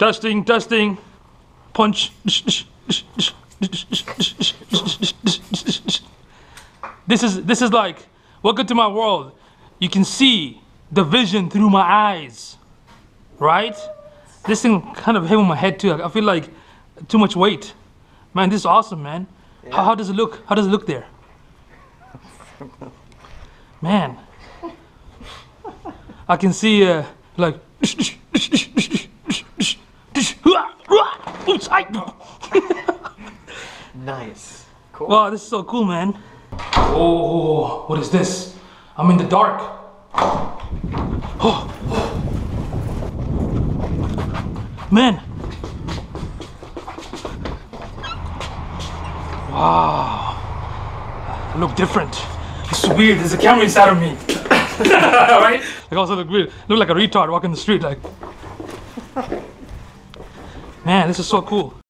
Testing, testing. Punch. This is like, welcome to my world. You can see the vision through my eyes, right? This thing kind of heavy on my head too. I feel like too much weight. Man, this is awesome, man. Yeah. How does it look? How does it look there? Man, I can see like. Nice. Cool. Wow, this is so cool, man. Oh, what is this? I'm in the dark. Oh. Man. Wow. I look different. It's weird. There's a camera inside of me. Right? I also look weird. Look like a retard walking the street like. Man, this is so cool.